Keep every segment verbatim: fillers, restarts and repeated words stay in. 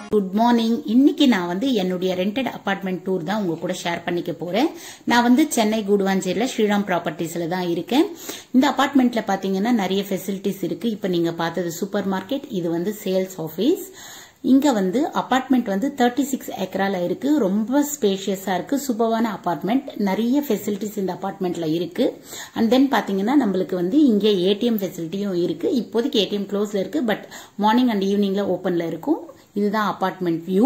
Good morning. இன்னைக்கு நான் வந்து என்னுடைய ரெண்டட் அபார்ட்மெண்ட் டூர் தான் உங்க கூட ஷேர் பண்ணிக்க போறேன். நான் வந்து சென்னை கூடுவாஞ்சேரியில ஸ்ரீராம் ப்ராப்பர்ட்டிஸ்ல தான் இருக்கேன். இந்த அபார்ட்மெண்ட்ல பாத்தீங்கன்னா நிறைய ஃபெசிலிட்டிஸ் இருக்கு. இப்ப நீங்க பார்த்தது சூப்பர் மார்க்கெட், இது வந்து சேல்ஸ் ஆபீஸ். இங்க வந்து அபார்ட்மெண்ட் வந்து தேர்ட்டி சிக்ஸ் ஏக்கரால இருக்கு. ரொம்ப ஸ்பேஷியஸா இருக்கு. சூப்பரான அபார்ட்மெண்ட். நிறைய ஃபெசிலிட்டிஸ் இந்த அபார்ட்மெண்ட்ல இருக்கு. அண்ட் தென் பாத்தீங்கன்னா நம்மளுக்கு வந்து இங்க ஏடிஎம் ஃபெசிலிட்டியும் இருக்கு. இப்போதைக்கு ஏடிஎம் க்ளோஸ்ல இருக்கு, பட் மார்னிங் அண்ட் ஈவினிங்ல ஓபன்ல இருக்கும். இதுதான் அபார்ட்மெண்ட் வியூ.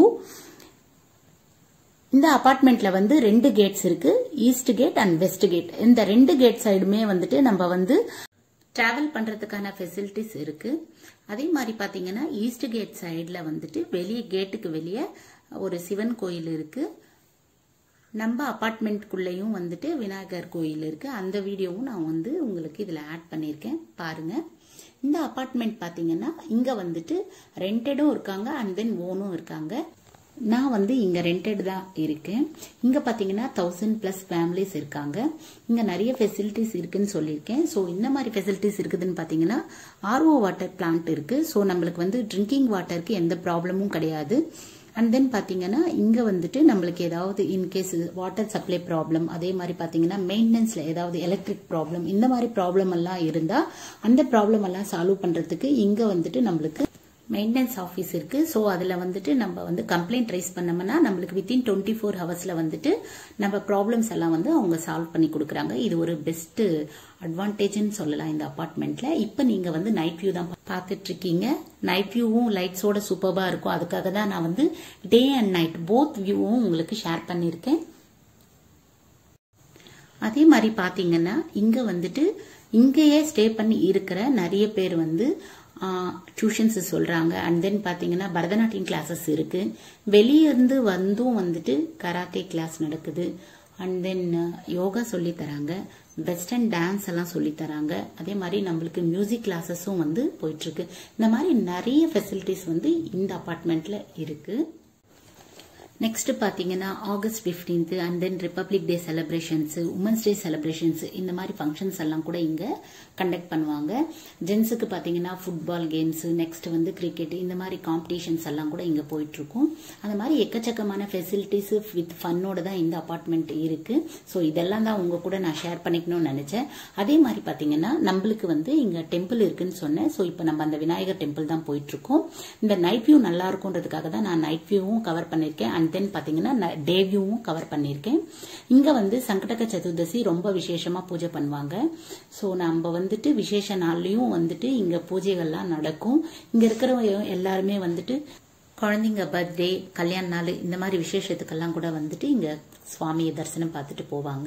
இந்த அபார்ட்மெண்ட்ல வந்து ரெண்டு கேட்ஸ் இருக்கு, east gate and west gate. இந்த ரெண்டு கேட் சைடுமே வந்துட்டு நம்ம வந்து டிராவல் பண்றதுக்கான ஃபெசிலிட்டிஸ் இருக்கு. அதே மாதிரி பாத்தீங்கன்னா ஈஸ்ட் கேட் சைடுல வந்துட்டு வெளியே கேட்டுக்கு வெளியே ஒரு சிவன் கோயில் இருக்கு. நம்ம அபார்ட்மெண்ட்குள்ளேயும் வந்துட்டு விநாயகர் கோயில் இருக்கு. அந்த வீடியோவும் நான் வந்து உங்களுக்கு இதுல ஆட் பண்ணிருக்கேன், பாருங்க. இந்த அபார்ட்மெண்ட் பாத்தீங்கன்னா இங்க வந்துட்டு ரெண்டடும் இருக்காங்க அண்ட் தென் ஓனும் இருக்காங்க. நான் வந்து இங்க ரெண்டட் தான் இருக்கேன். இங்க பாத்தீங்கன்னா தௌசண்ட் பிளஸ் ஃபேமிலிஸ் இருக்காங்க. இங்க நிறைய ஃபெசிலிட்டிஸ் இருக்குன்னு சொல்லியிருக்கேன். ஸோ இந்த மாதிரி ஃபெசிலிட்டிஸ் இருக்குதுன்னு பாத்தீங்கன்னா ஆர்ஓ வாட்டர் பிளான்ட் இருக்கு. ஸோ நம்மளுக்கு வந்து ட்ரிங்கிங் வாட்டருக்கு எந்த ப்ராப்ளமும் கிடையாது. அண்ட் தென் பாத்தீங்கன்னா இங்க வந்துட்டு நம்மளுக்கு ஏதாவது இன்கேஸ் வாட்டர் சப்ளை ப்ராப்ளம், அதே மாதிரி பாத்தீங்கன்னா மெயின்டெனன்ஸ்ல ஏதாவது எலக்ட்ரிக் ப்ராப்ளம், இந்த மாதிரி ப்ராப்ளம் எல்லாம் இருந்தா அந்த ப்ராப்ளம் எல்லாம் சால்வ் பண்றதுக்கு இங்க வந்துட்டு நம்மளுக்கு மெயின்டெனன்ஸ் ஆஃபீஸ் இருக்கு. ஸோ அதுல வந்துட்டு நம்ம வந்து கம்ப்ளைண்ட் ரைஸ் பண்ணோம்னா நம்மளுக்கு வித்தின் டுவெண்ட்டி ஃபோர் ஹவர்ஸ்ல வந்துட்டு நம்ம ப்ராப்ளம்ஸ் எல்லாம் வந்து அவங்க சால்வ் பண்ணி கொடுக்குறாங்க. இது ஒரு பெஸ்ட் அட்வான்டேஜ்னு சொல்லலாம் இந்த அபார்ட்மெண்ட்ல. இப்ப நீங்க வந்து நைட் வியூ தான் பார்த்துட்டு இருக்கீங்க. நைட் வியூவும் லைட்ஸோட சூப்பர்பா இருக்கும். அதுக்காக தான் நான் வந்து டே அண்ட் நைட் போத் வியூவும் உங்களுக்கு ஷேர் பண்ணிருக்கேன். அதே மாதிரி பாத்தீங்கன்னா இங்க வந்துட்டு இங்கேயே ஸ்டே பண்ணி இருக்கிற நிறைய பேர் வந்து டியூஷன்ஸ் சொல்றாங்க. அண்ட் தென் பாத்தீங்கன்னா பரதநாட்டியம் கிளாஸஸ் இருக்கு. வெளியே இருந்து வந்தும் வந்துட்டு கராத்தே கிளாஸ் நடக்குது. அண்ட் தென் யோகா சொல்லி தராங்க, வெஸ்டர்ன் டான்ஸ் எல்லாம் சொல்லி தராங்க. அதே மாதிரி நம்மளுக்கு மியூசிக் கிளாஸஸும் வந்து போயிட்டு இருக்கு. இந்த மாதிரி நிறைய ஃபெசிலிட்டிஸ் வந்து இந்த அபார்ட்மெண்ட்ல இருக்கு. நெக்ஸ்ட் பாத்தீங்கன்னா August fifteenth and then republic day celebrations, women's day celebrations, இந்த மாதிரி ஃபங்க்ஷன்ஸ் எல்லாம் கூட இங்க கண்டக்ட் பண்ணுவாங்க. ஜென்ஸுக்கு பாத்தீங்கன்னா ஃபுட்பால் கேம்ஸ், நெக்ஸ்ட் வந்து கிரிக்கெட், இந்த மாதிரி காம்படிஷன்ஸ் எல்லாம் கூட இங்க போயிட்டு இருக்கும். அந்த மாதிரி எக்கச்சக்கமான ஃபெசிலிட்டிஸ் வித் ஃபன்னோட தான் இந்த அபார்ட்மெண்ட் இருக்கு. ஸோ இதெல்லாம் தான் உங்க கூட நான் ஷேர் பண்ணிக்கணும்னு நினைச்சேன். அதே மாதிரி பாத்தீங்கன்னா நம்மளுக்கு வந்து இங்க டெம்பிள் இருக்குன்னு சொன்னேன். ஸோ இப்போ நம்ம அந்த விநாயகர் டெம்பிள் தான் போயிட்டு இருக்கோம். இந்த நைட் வியூ நல்லா இருக்கும்ன்றதுக்காக தான் நான் நைட் வியூவும் கவர் பண்ணிருக்கேன். அண்ட் தென் பாத்தீங்கன்னா டே வியூவும் கவர் பண்ணிருக்கேன். இங்க வந்து சங்கடக சதுர்தசி ரொம்ப விசேஷமா பூஜை பண்ணுவாங்க. சோ நம்ம வந்துட்டு விசேஷ நாள்லயும் வந்துட்டு இங்க பூஜைகள்லாம் நடக்கும். இங்க இருக்கிறவங்க எல்லாருமே வந்துட்டு குழந்தைங்க பர்த்டே, கல்யாண நாள், இந்த மாதிரி விசேஷத்துக்கெல்லாம் கூட வந்துட்டு இங்க சுவாமியை தரிசனம் பார்த்துட்டு போவாங்க.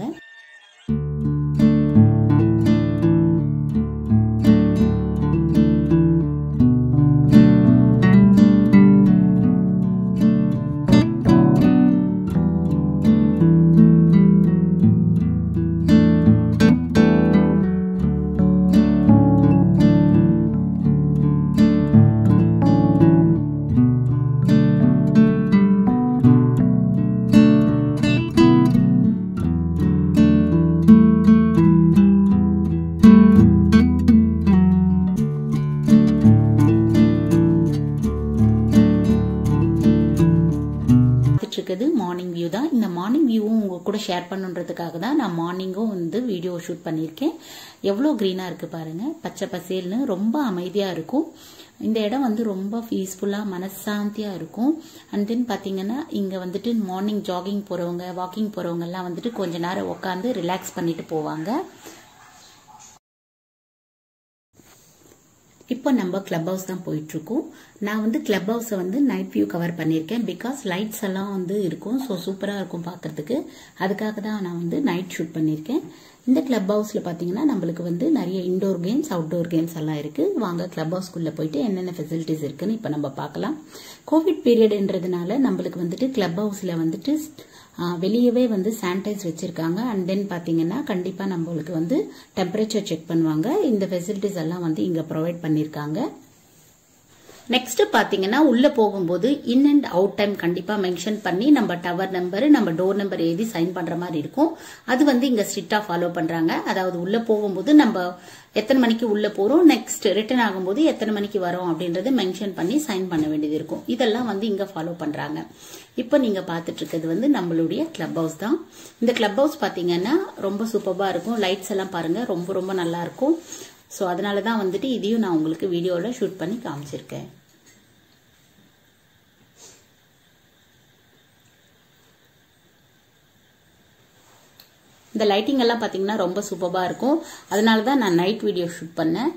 மார்னிங் வியூ தான். இந்த மார்னிங் வியூவும் உங்க கூட ஷேர் பண்ணுன்றதுக்காக தான் நான் மார்னிங்கும் வந்து வீடியோ ஷூட் பண்ணிருக்கேன். எவ்வளவு கிரீனா இருக்கு பாருங்க, பச்சை பசேல்னு ரொம்ப அமைதியா இருக்கும். இந்த இடம் வந்து ரொம்ப பீஸ்ஃபுல்லா மனசாந்தியா இருக்கும். அண்ட் தென் பாத்தீங்கன்னா இங்க வந்துட்டு மார்னிங் ஜாகிங் போறவங்க, வாக்கிங் போறவங்க எல்லாம் வந்துட்டு கொஞ்ச நேரம் உட்காந்து ரிலாக்ஸ் பண்ணிட்டு போவாங்க. இப்போ நம்ம கிளப் ஹவுஸ் தான் போயிட்டு இருக்கோம். நான் வந்து கிளப் ஹவுஸ வந்து நைட் வியூ கவர் பண்ணிருக்கேன். பிகாஸ் லைட்ஸ் எல்லாம் வந்து இருக்கும். ஸோ சூப்பரா இருக்கும் பாக்குறதுக்கு. அதுக்காக தான் நான் வந்து நைட் ஷூட் பண்ணிருக்கேன். இந்த கிளப் ஹவுஸ்ல பாத்தீங்கன்னா நம்மளுக்கு வந்து நிறைய இன்டோர் கேம்ஸ், அவுட்டோர் கேம்ஸ் எல்லாம் இருக்கு. வாங்க கிளப் ஹவுஸ்க்குள்ள போயிட்டு என்னென்ன ஃபெசிலிட்டிஸ் இருக்குன்னு இப்ப நம்ம பார்க்கலாம். கோவிட் பீரியட்ன்றதுனால நம்மளுக்கு வந்துட்டு கிளப் ஹவுஸ்ல வந்துட்டு வெளியவே வந்து சானிடைஸ் வச்சிருக்காங்க. அண்ட் தென் பாத்தீங்கன்னா கண்டிப்பா நம்மளுக்கு வந்து டெம்பரேச்சர் செக் பண்ணுவாங்க. இந்த ஃபெசிலிட்டிஸ் எல்லாம் வந்து இங்க ப்ரொவைட் பண்ணிருக்காங்க. நெக்ஸ்ட் பாத்தீங்கன்னா உள்ள போகும்போது இன் அண்ட் அவுட் டைம் கண்டிப்பா மென்ஷன் பண்ணி நம்ம டவர் நம்பர் நம்ம டோர் நம்பர் எழுதி சைன் பண்ற மாதிரி இருக்கும். அது வந்து இங்க ஸ்ட்ரிக்டா ஃபாலோ பண்றாங்க. அதாவது உள்ள போகும்போது நம்ம எத்தனை மணிக்கு உள்ள போறோம், நெக்ஸ்ட் ரிட்டர்ன் ஆகும்போது எத்தனை மணிக்கு வரோம் அப்படின்றத மென்ஷன் பண்ணி சைன் பண்ண வேண்டியது இருக்கும். இதெல்லாம் வந்து இங்க ஃபாலோ பண்றாங்க. இப்போ நீங்க பாத்துட்டு இருக்கிறது வந்து நம்மளுடைய கிளப் ஹவுஸ் தான். இந்த கிளப் ஹவுஸ் பாத்தீங்கன்னா ரொம்ப சூப்பரா இருக்கும். லைட்ஸ் எல்லாம் பாருங்க, ரொம்ப ரொம்ப நல்லா இருக்கும். சோ அதனாலதான் வந்துட்டு இதையும் நான் உங்களுக்கு வீடியோல ஷூட் பண்ணி காமிச்சிருக்கேன். இந்த லைட்டிங் எல்லாம் பாத்தீங்கன்னா ரொம்ப சூப்பரா இருக்கும். அதனாலதான் நான் நைட் வீடியோ ஷூட் பண்ணேன்.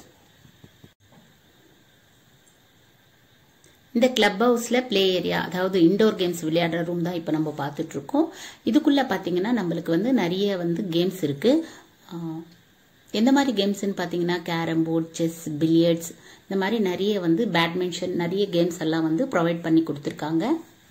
இந்த கிளப் ஹவுஸ்ல பிளே ஏரியா, அதாவது இண்டோர் கேம்ஸ் விளையாடுற ரூம் தான் இப்ப நம்ம பாத்துட்டு இருக்கோம். இதுக்குள்ள பாத்தீங்கன்னா நம்மளுக்கு வந்து நிறைய வந்து கேம்ஸ் இருக்கு. எந்த மாதிரி கேம்ஸ்ன்னு பாத்தீங்கன்னா கேரம் போர்டு, செஸ், பில்லியர்ட்ஸ், இந்த மாதிரி நிறைய வந்து பேட்மிண்டன், நிறைய கேம்ஸ் எல்லாம் வந்து ப்ரொவைட் பண்ணி கொடுத்திருக்காங்க.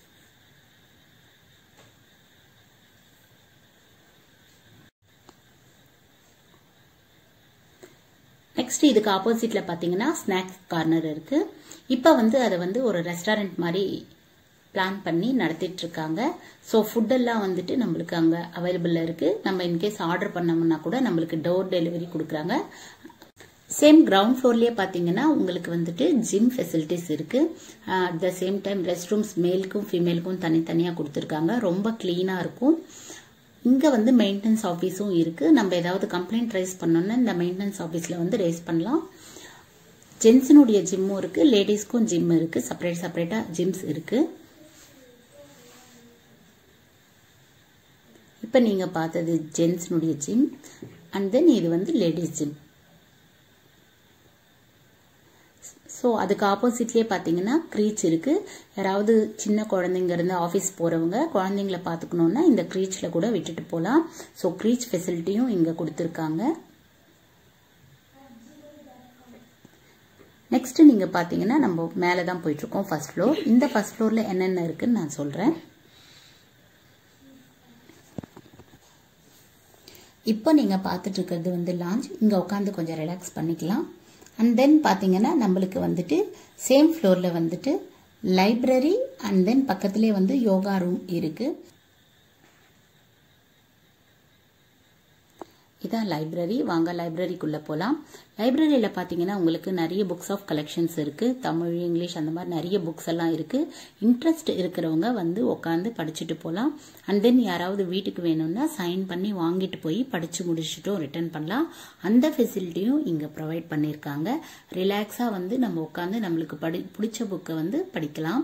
நெக்ஸ்ட் இதுக்கு ஆப்போசிட்ல பாத்தீங்கன்னா ஸ்நாக்ஸ் கார்னர் இருக்கு. இப்ப வந்து அதை வந்து ஒரு ரெஸ்டாரண்ட் மாதிரி பிளான் பண்ணி நடத்திட்டு இருக்காங்க. சோ ஃபுட் எல்லாம் வந்துட்டு நம்மளுக்கு அங்க அவைலபிள் இருக்கு. நம்ம இன்கேஸ் ஆர்டர் பண்ணோம்னா கூட நம்மளுக்கு டோர் டெலிவரி கொடுக்குறாங்க. சேம் கிரவுண்ட் ஃப்ளோர்லயே பாத்தீங்கன்னா உங்களுக்கு வந்துட்டு ஜிம் ஃபெசிலிட்டிஸ் இருக்கு. At the same time rest rooms மேலுக்கும் ஃபீமேலுக்கும் தனித்தனியா கொடுத்திருக்காங்க. ரொம்ப கிளீனா இருக்கும். இங்க வந்து மெயின்டெனன்ஸ் ஆபீஸும் இருக்கு. நம்ம ஏதாவது கம்ப்ளைண்ட் ரைஸ் பண்ணோம்னா இந்த மெயின்டெனன்ஸ் ஆபீஸ்ல வந்து ரைஸ் பண்ணலாம். ஜென்ஸினுடைய ஜிம்மும் இருக்கு, லேடிஸ்க்கும் ஜிம் இருக்கு. செப்பரேட் செப்பரேட்டா ஜிம்ஸ் இருக்கு. இப்ப நீங்க பார்த்தது ஜென்ஸ்னுடைய ஜிம் அண்ட் தென் இது வந்து லேடிஸ் ஜிம். சோ அதுக்கு ஆப்போசிட்லயே பாத்தீங்கன்னா க்ரீச் இருக்கு. யாராவது சின்ன குழந்தைங்க இருந்து ஆபீஸ் போறவங்க குழந்தைங்களை பாத்துக்கணும்னா இந்த க்ரீச்ல கூட விட்டுட்டு போலாம். சோ க்ரீச் ஃபெசிலிட்டியும் இங்க கொடுத்திருக்காங்க. நெக்ஸ்ட் நீங்க பாத்தீங்கன்னா நம்ம மேலதான் போயிட்டு இருக்கோம், ஃபர்ஸ்ட் ஃப்ளோர். இந்த ஃபர்ஸ்ட் ஃப்ளோர்ல என்னென்ன இருக்குன்னு நான் சொல்றேன். இப்போ நீங்க பாத்துட்டு இருக்கிறது வந்து லான்ச். இங்க உட்காந்து கொஞ்சம் ரிலாக்ஸ் பண்ணிக்கலாம். அண்ட் தென் பாத்தீங்கன்னா நம்மளுக்கு வந்துட்டு சேம் ஃப்ளோர்ல வந்துட்டு லைப்ரரி அண்ட் தென் பக்கத்திலே வந்து யோகா ரூம் இருக்கு. இதான் லைப்ரரி. வாங்க லைப்ரரிக்குள்ள போலாம். லைப்ரரியில பாத்தீங்கன்னா உங்களுக்கு நிறைய புக்ஸ் ஆஃப் கலெக்ஷன்ஸ் இருக்கு. தமிழ், இங்கிலீஷ் அந்த மாதிரி நிறைய புக்ஸ் எல்லாம் இருக்கு. இன்ட்ரெஸ்ட் இருக்கிறவங்க வந்து உட்காந்து படிச்சுட்டு போலாம். அண்ட் தென் யாராவது வீட்டுக்கு வேணும்னா சைன் பண்ணி வாங்கிட்டு போய் படிச்சு முடிச்சுட்டும் ரிட்டர்ன் பண்ணலாம். அந்த ஃபெசிலிட்டியும் இங்க ப்ரொவைட் பண்ணிருக்காங்க. ரிலாக்ஸா வந்து நம்ம உட்காந்து நம்மளுக்கு படி பிடிச்ச புக்கை வந்து படிக்கலாம்.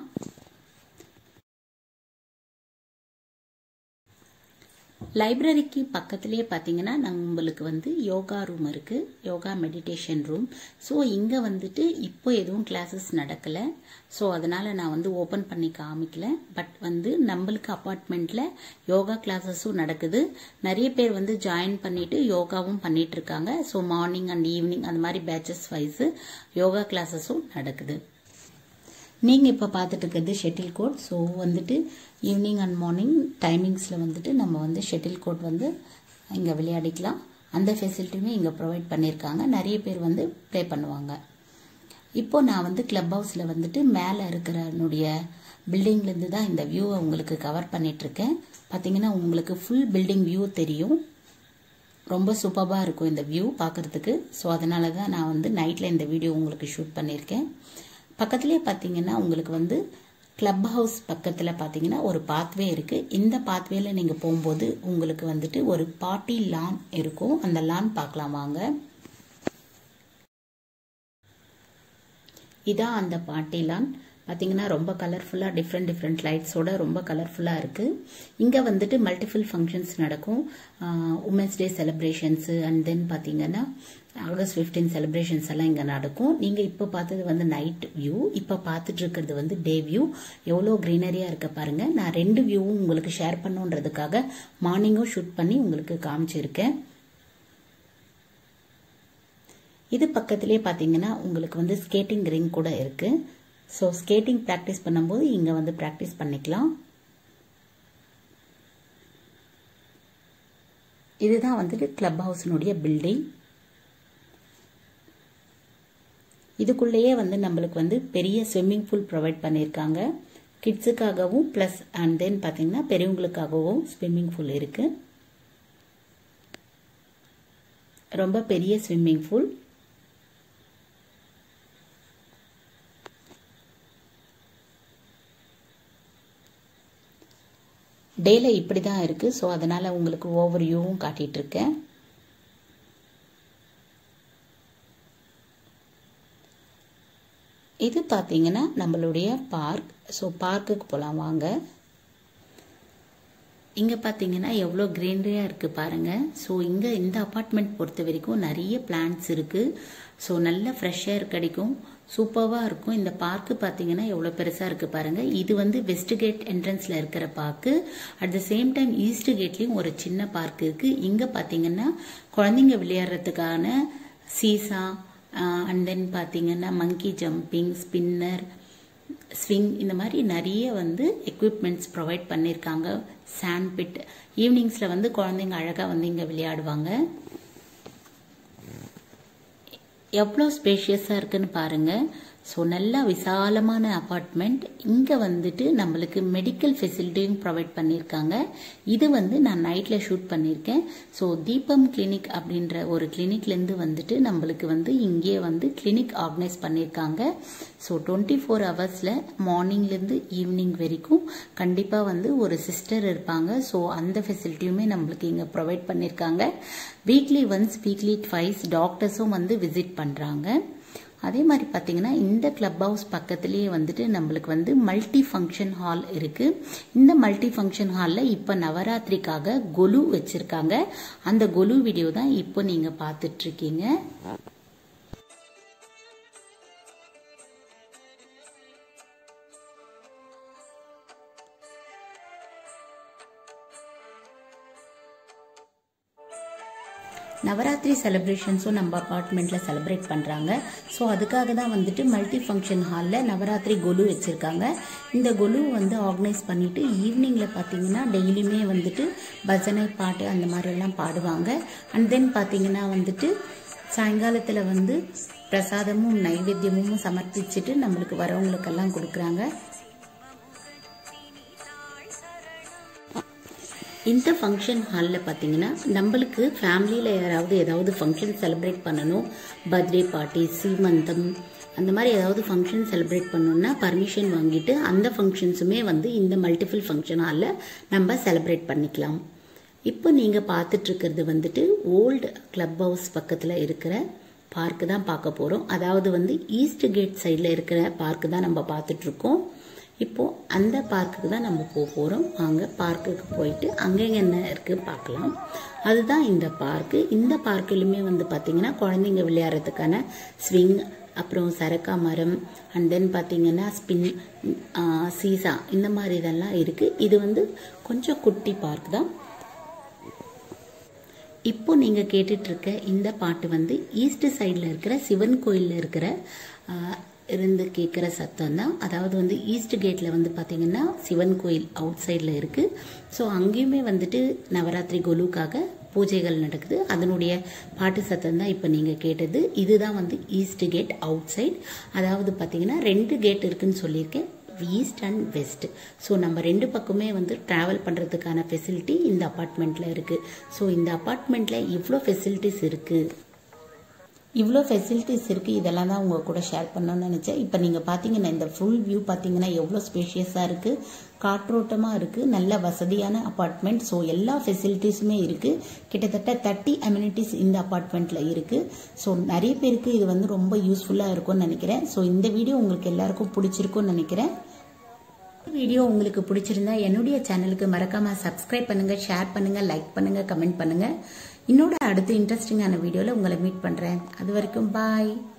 லைப்ரரிக்கு பக்கத்திலேயே பாத்தீங்கன்னா நம்மளுக்கு வந்து யோகா ரூம் இருக்கு, யோகா மெடிடேஷன் ரூம். ஸோ இங்க வந்துட்டு இப்போ எதுவும் கிளாஸஸ் நடக்கல. ஸோ அதனால நான் வந்து ஓபன் பண்ணி காமிக்கல. பட் வந்து நம்மளுக்கு அபார்ட்மெண்ட்ல யோகா கிளாஸஸும் நடக்குது. நிறைய பேர் வந்து ஜாயின் பண்ணிட்டு யோகாவும் பண்ணிட்டு இருக்காங்க. ஸோ மார்னிங் அண்ட் ஈவினிங் அந்த மாதிரி பேட்சஸ் வைஸ் யோகா கிளாஸஸும் நடக்குது. நீங்க இப்ப பாத்துட்டு இருக்கிறது ஷட்டில் கோர்ட். ஸோ வந்துட்டு ஈவினிங் அண்ட் மார்னிங் டைமிங்ஸ்ல வந்துட்டு நம்ம வந்து ஷட்டில் கோர்ட் வந்து இங்க விளையாடிக்கலாம். அந்த ஃபெசிலிட்டியுமே இங்க ப்ரொவைட் பண்ணிருக்காங்க. நிறைய பேர் வந்து ப்ளே பண்ணுவாங்க. இப்போ நான் வந்து கிளப் ஹவுஸ்ல வந்துட்டு மேல இருக்கிறனுடைய பில்டிங்ல இருந்து தான் இந்த வியூவை உங்களுக்கு கவர் பண்ணிட்டு இருக்கேன். பாத்தீங்கன்னா உங்களுக்கு ஃபுல் பில்டிங் வியூ தெரியும். ரொம்ப சூப்பரா இருக்கும் இந்த வியூ பாக்குறதுக்கு. ஸோ அதனாலதான் நான் வந்து நைட்ல இந்த வீடியோ உங்களுக்கு ஷூட் பண்ணிருக்கேன். பக்கத்திலே பாத்தீங்கன்னா உங்களுக்கு வந்து கிளப் ஹவுஸ் பக்கத்துல பாத்தீங்கன்னா ஒரு பாத்வே இருக்கு. இந்த பாத்வேல நீங்க போகும்போது உங்களுக்கு வந்துட்டு ஒரு பார்ட்டி லான் இருக்கும். அந்த லான் பார்க்கலாம் வாங்க. இதான் அந்த பார்ட்டி லான். பாத்தீங்கன்னா ரொம்ப கலர்ஃபுல்லா டிஃப்ரெண்ட் டிஃப்ரெண்ட் லைட்ஸோட ரொம்ப கலர்ஃபுல்லா இருக்கு. இங்க வந்துட்டு மல்டிபிள் ஃபங்க்ஷன்ஸ் நடக்கும். Women's day celebrations and then பாத்தீங்கன்னா ஆகஸ்ட் பிப்டீன் செலிப்ரேஷன்ஸ் எல்லாம் இங்க நடக்கும். நீங்க இப்ப பார்த்தது வந்து நைட் வியூ. இப்ப பாத்துட்டு இருக்கிறது வந்து டே வியூ. எவ்வளவு கிரீனரியா இருக்க பாருங்க. நான் ரெண்டு வியூவும் உங்களுக்கு ஷேர் பண்ணுன்றதுக்காக மார்னிங்கும் ஷூட் பண்ணி உங்களுக்கு காமிச்சிருக்கேன். இது பக்கத்திலே பாத்தீங்கன்னா உங்களுக்கு வந்து ஸ்கேட்டிங் ரிங் கூட இருக்கு. சோ ஸ்கேட்டிங் பிராக்டிஸ் பண்ணும்போது இங்க வந்து பிராக்டிஸ் பண்ணிக்கலாம். இதுதான் வந்துட்டு கிளப் ஹவுஸ்னுடைய பில்டிங். இதுக்குள்ளேயே வந்து நம்மளுக்கு வந்து பெரிய ஸ்விம்மிங் பூல் ப்ரொவைட் பண்ணியிருக்காங்க. கிட்ஸுக்காகவும் ப்ளஸ் அண்ட் தென் பார்த்தீங்கன்னா பெரியவங்களுக்காகவும் ஸ்விம்மிங் பூல் இருக்கு. ரொம்ப பெரிய ஸ்விம்மிங் பூல். டேல இப்படி தான் இருக்கு. ஸோ அதனால உங்களுக்கு ஓவர் வியூவும் காட்டிட்டு இருக்கேன். இது பார்த்தீங்கன்னா நம்மளுடைய பார்க். ஸோ பார்க்குக்கு போகலாம் வாங்க. இங்கே பார்த்தீங்கன்னா எவ்வளோ க்ரீனரியாக இருக்குது பாருங்கள். ஸோ இங்கே இந்த அப்பார்ட்மெண்ட் பொறுத்த வரைக்கும் நிறைய பிளான்ட்ஸ் இருக்குது. ஸோ நல்ல ஃப்ரெஷ் ஏர் கிடைக்கும், சூப்பராக இருக்கும். இந்த பார்க்கு பார்த்தீங்கன்னா எவ்வளோ பெருசாக இருக்குது பாருங்கள். இது வந்து வெஸ்ட் கேட் என்ட்ரன்ஸில் இருக்கிற park. At the same time east கேட்லேயும் ஒரு சின்ன பார்க் இருக்குது. இங்கே பார்த்தீங்கன்னா குழந்தைங்க விளையாடுறதுக்கான சீசா அண்ட் தென் பார்த்தீங்கன்னா மங்கி ஜம்பிங், ஸ்பின்னர், ஸ்விங், இந்த மாதிரி நிறைய வந்து எக்யூப்மெண்ட்ஸ் ப்ரொவைட் பண்ணியிருக்காங்க. சாண்ட் பிட், ஈவினிங்ஸில் வந்து குழந்தைங்க அழகாக வந்து இங்கே விளையாடுவாங்க. எவ்வளோ ஸ்பேஷியஸாக இருக்குன்னு பாருங்கள். ஸோ நல்லா விசாலமான அப்பார்ட்மெண்ட். இங்கே வந்துட்டு நம்மளுக்கு மெடிக்கல் ஃபெசிலிட்டியும் ப்ரொவைட் பண்ணியிருக்காங்க. இது வந்து நான் நைட்டில் ஷூட் பண்ணியிருக்கேன். ஸோ தீபம் கிளினிக் அப்படின்ற ஒரு கிளினிக்லேருந்து வந்துட்டு நம்மளுக்கு வந்து இங்கே வந்து கிளினிக் ஆர்கனைஸ் பண்ணியிருக்காங்க. ஸோ டுவெண்ட்டி ஃபோர் ஹவர்ஸில் மார்னிங்லேருந்து ஈவினிங் வரைக்கும் கண்டிப்பாக வந்து ஒரு சிஸ்டர் இருப்பாங்க. ஸோ அந்த ஃபெசிலிட்டியுமே நம்மளுக்கு இங்கே ப்ரொவைட் பண்ணியிருக்காங்க. வீக்லி ஒன்ஸ், வீக்லி ட்வைஸ் டாக்டர்ஸும் வந்து விசிட் பண்ணுறாங்க. அதே மாதிரி பார்த்தீங்கன்னா இந்த கிளப் ஹவுஸ் பக்கத்துலேயே வந்துட்டு நம்மளுக்கு வந்து மல்டி ஃபங்க்ஷன் ஹால் இருக்கு. இந்த மல்டி ஃபங்க்ஷன் ஹாலில் இப்போ நவராத்திரிக்காக கொலு வச்சிருக்காங்க. அந்த கொலு வீடியோ தான் இப்போ நீங்க பார்த்துட்டு இருக்கீங்க. நவராத்திரி செலிப்ரேஷன்ஸும் நம்ம அப்பார்ட்மெண்ட்ல செலிப்ரேட் பண்றாங்க. ஸோ அதுக்காக தான் வந்துட்டு மல்டி ஃபங்க்ஷன் ஹாலில் நவராத்திரி கொலு வச்சிருக்காங்க. இந்த கொலு வந்து ஆர்கனைஸ் பண்ணிட்டு ஈவினிங்ல பார்த்தீங்கன்னா டெய்லியுமே வந்துட்டு பஜனை பாட்டு அந்த மாதிரி எல்லாம் பாடுவாங்க. அண்ட் தென் பார்த்தீங்கன்னா வந்துட்டு சாயங்காலத்தில் வந்து பிரசாதமும் நைவேத்தியமும் சமர்ப்பிச்சுட்டு நம்மளுக்கு வரவங்களுக்கெல்லாம் கொடுக்குறாங்க. இந்த ஃபங்க்ஷன் ஹாலில் பார்த்தீங்கன்னா நம்மளுக்கு ஃபேமிலியில் யாராவது ஏதாவது ஃபங்க்ஷன் செலிப்ரேட் பண்ணணும், பர்த்டே பார்ட்டி, சீமந்தம், அந்த மாதிரி ஏதாவது ஃபங்க்ஷன் செலிப்ரேட் பண்ணணும்னா பர்மிஷன் வாங்கிட்டு அந்த ஃபங்க்ஷன்ஸுமே வந்து இந்த மல்டிபிள் ஃபங்க்ஷன் ஹாலில் நம்ம செலிப்ரேட் பண்ணிக்கலாம். இப்போ நீங்கள் பார்த்துட்டு இருக்கிறது வந்துட்டு ஓல்டு கிளப் ஹவுஸ் பக்கத்தில் இருக்கிற பார்க்கு தான் பார்க்க போகிறோம். அதாவது வந்து ஈஸ்ட் கேட் சைடில் இருக்கிற பார்க்கு தான் நம்ம பார்த்துட்டு இருக்கோம். இப்போ அந்த பார்க்குக்கு தான் நம்ம போக போகிறோம். வாங்க பார்க்குக்கு போயிட்டு அங்கே என்ன இருக்குது பார்க்கலாம். அதுதான் இந்த பார்க்கு. இந்த பார்க்கிலுமே வந்து பார்த்தீங்கன்னா குழந்தைங்க விளையாடுறதுக்கான ஸ்விங், அப்புறம் சரக்கா மரம், அண்ட் தென் பார்த்தீங்கன்னா ஸ்பின், சீசா, இந்த மாதிரி இதெல்லாம் இருக்குது. இது வந்து கொஞ்சம் குட்டி பார்க் தான். இப்போ நீங்கள் கேட்டுட்டு இருக்க இந்த பாட்டு வந்து ஈஸ்ட் சைடில் இருக்கிற சிவன் கோயிலில் இருக்கிற இருந்து கேட்குற சத்தம் தான். அதாவது வந்து ஈஸ்ட் கேட்டில் வந்து பார்த்தீங்கன்னா சிவன் கோயில் அவுட் சைடில் இருக்குது. ஸோ அங்கேயுமே வந்துட்டு நவராத்திரி கொலுக்காக பூஜைகள் நடக்குது. அதனுடைய பாட்டு சத்தம் தான் இப்போ நீங்கள் கேட்டது. இதுதான் வந்து ஈஸ்ட் கேட் அவுட் சைட். அதாவது பார்த்தீங்கன்னா ரெண்டு கேட் இருக்குன்னு சொல்லியிருக்கேன், ஈஸ்ட் அண்ட் வெஸ்ட். ஸோ நம்ம ரெண்டு பக்கமே வந்து ட்ராவல் பண்ணுறதுக்கான ஃபெசிலிட்டி இந்த அப்பார்ட்மெண்ட்டில் இருக்குது. ஸோ இந்த அப்பார்ட்மெண்ட்டில் இவ்வளோ ஃபெசிலிட்டிஸ் இருக்குது, இவ்வளோ ஃபெசிலிட்டிஸ் இருக்குது. இதெல்லாம் தான் உங்கள் கூட ஷேர் பண்ணணும்னு நினச்சேன். இப்போ நீங்கள் பார்த்தீங்கன்னா இந்த ஃபுல் வியூ பார்த்தீங்கன்னா எவ்வளோ ஸ்பேஷியஸாக இருக்குது, காற்றோட்டமாக இருக்குது, நல்ல வசதியான அப்பார்ட்மெண்ட். ஸோ எல்லா ஃபெசிலிட்டிஸுமே இருக்குது. கிட்டத்தட்ட தேர்ட்டி அம்யூனிட்டிஸ் இந்த அப்பார்ட்மெண்ட்டில் இருக்குது. ஸோ நிறைய பேருக்கு இது வந்து ரொம்ப யூஸ்ஃபுல்லாக இருக்கும்னு நினைக்கிறேன். ஸோ இந்த வீடியோ உங்களுக்கு எல்லாருக்கும் பிடிச்சிருக்கும்னு நினைக்கிறேன். வீடியோ உங்களுக்கு பிடிச்சிருந்தா என்னுடைய சேனலுக்கு மறக்காமல் சப்ஸ்கிரைப் பண்ணுங்கள், ஷேர் பண்ணுங்கள், லைக் பண்ணுங்கள், கமெண்ட் பண்ணுங்கள். இன்னொரு அடுத்த இன்ட்ரெஸ்டிங்கான வீடியோவில் உங்களை மீட் பண்ணுறேன். அது வரைக்கும் பாய்.